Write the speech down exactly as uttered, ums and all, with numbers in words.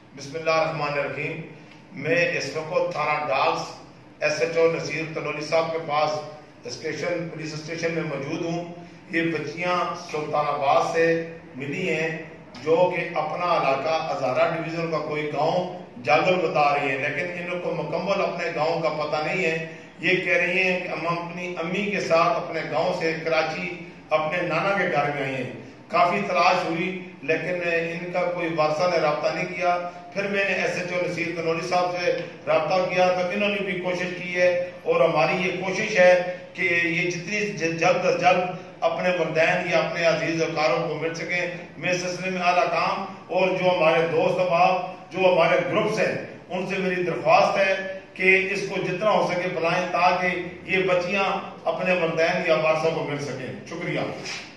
بسم اللہ الرحمن الرحیم. میں اس وقت تھانہ ڈاگس S H O Naseer Tanoli صاحب کے پاس اسٹیشن پولیس اسٹیشن میں موجود ہوں. یہ بچیاں سلطان آباد سے ملی ہیں جو کہ اپنا علاقہ ہزارہ ڈویژن کا کوئی گاؤں جاگل بتا رہی ہیں، لیکن ان کو مکمل اپنے گاؤں کا پتہ نہیں ہے. یہ کہہ رہی ہیں کہ ہم اپنی امی کے ساتھ اپنے گاؤں سے کراچی اپنے نانا کے گھر میں آئی ہیں. کافی تلاش ہوئی لیکن ان کا کوئی وارثہ نے رابطہ نہیں کیا. پھر میں نے S H O Naseer Tanoli صاحب سے رابطہ کیا تو انہوں نے بھی کوشش کی ہے، اور ہماری یہ کوشش ہے کہ یہ جتنی جلد از جلد اپنے والدین یا اپنے عزیز وقاروں کو مل سکیں. میں اس سلسلے میں اعلیٰ کام اور جو ہمارے دوست احباب جو ہمارے گروپس ہیں ان سے میری درخواست ہے کہ اس کو جتنا ہو سکے بلائیں تاکہ یہ بچیاں اپنے والدین یا وارثوں کو مل سکیں. شکریہ.